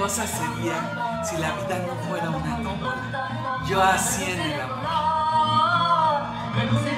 hermosa sería si la vida no fuera una tómbola. Yo así en el amor.